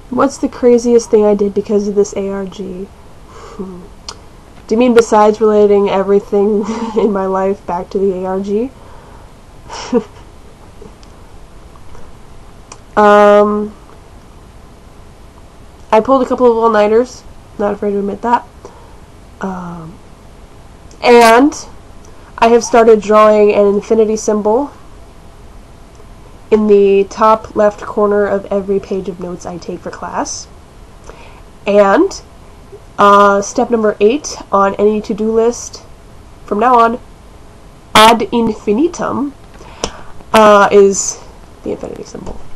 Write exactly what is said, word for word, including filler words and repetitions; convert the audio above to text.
What's the craziest thing I did because of this A R G? Hmm. Do you mean besides relating everything in my life back to the A R G? um, I pulled a couple of all-nighters. Not afraid to admit that. Um, and I have started drawing an infinity symbol in the top left corner of every page of notes I take for class. And uh, step number eight on any to-do list from now on, ad infinitum, uh, is the infinity symbol.